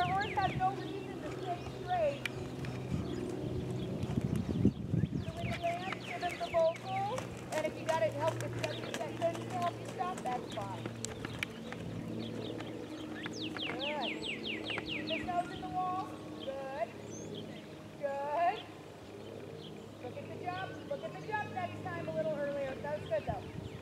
your horse has no reason to stay straight. So when you land, give him the vocal. And if you got to help, if you got to use that cushion to help you stop, that's fine. Good. Keep his nose in the wall. Good. Good. Look at the jump. Look at the jump next time a little earlier. That was good though.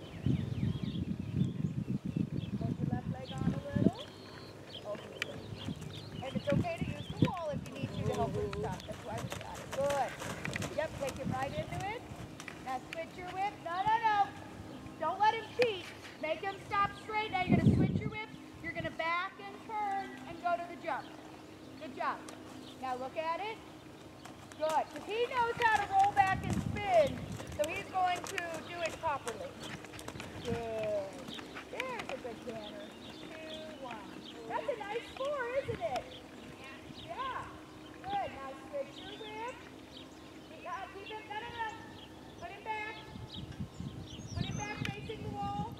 Hold your left leg on a little. Okay. And it's okay to use the wall if you need to help him stop. That's why we got it. Good. Yep, take him right into it. Now switch your whip. No. Don't let him cheat. Make him stop straight. Now you're going to switch your whip. You're going to back and turn and go to the jump. Good job. Now look at it. Good. Because he knows how to roll back and spin, so he's going to do it properly. Good. There's a good canter. 2, 1. That's a nice 4, isn't it? Yeah. Good. Now switch your whip. Keep him. No. Put him back. Put him back facing the wall.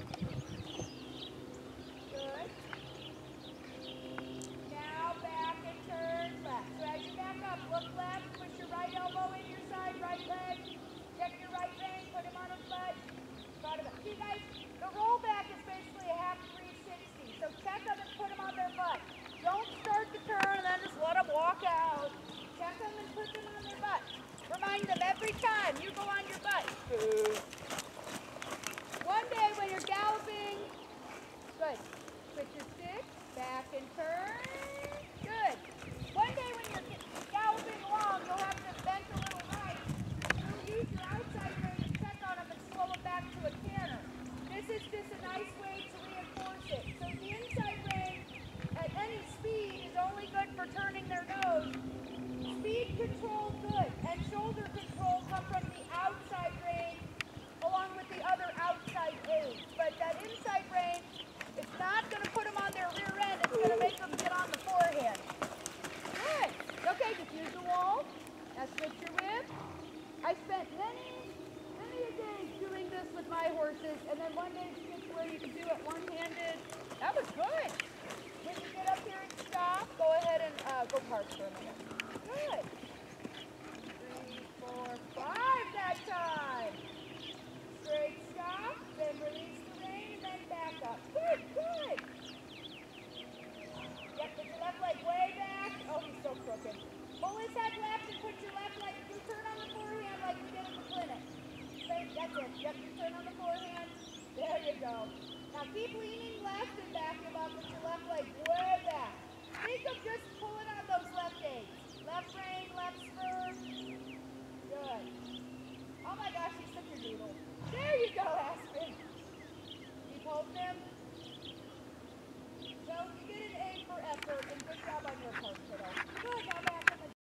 Good. Now back and turn left. So as you back up, look left, push your right elbow in your side, right leg. Check your right vein, put him on his butt. See guys, the rollback is basically a half 360. So check them and put them on their butt. Don't start the turn and then just let them walk out. Check them and put them on their butt. Remind them every time you go on your butt. One day when you're galloping, good. Switch your stick, back and turn. Good. One day when you're galloping along, you'll have to bend a little right. You'll use your outside rein to check on them and slow them back to a canter. This is just a nice way to reinforce it. So the inside rein at any speed is only good for turning their nose. Speed control good, and shoulder control come from the outside rein along with the other outside aids. But that inside rein, it's not going to put them on their rear end. It's going to make them get on the forehand. Good. Okay, just use the wall. Now switch your whip. I spent many a days doing this with my horses, and then one day it's just where you can do it one-handed. That was good. When you get up here and stop, go ahead and go park for a minute. Good. 3, 4, 5 that time. Straight stop, then release the rein, then back up. Good. Yep, put your left leg way back. Oh, he's so crooked. Pull his head left and put your left leg. You turn on the forehand like we did at the clinic. That's it. Yep, you turn on the forehand. There you go. Now keep leaning left and back him up with your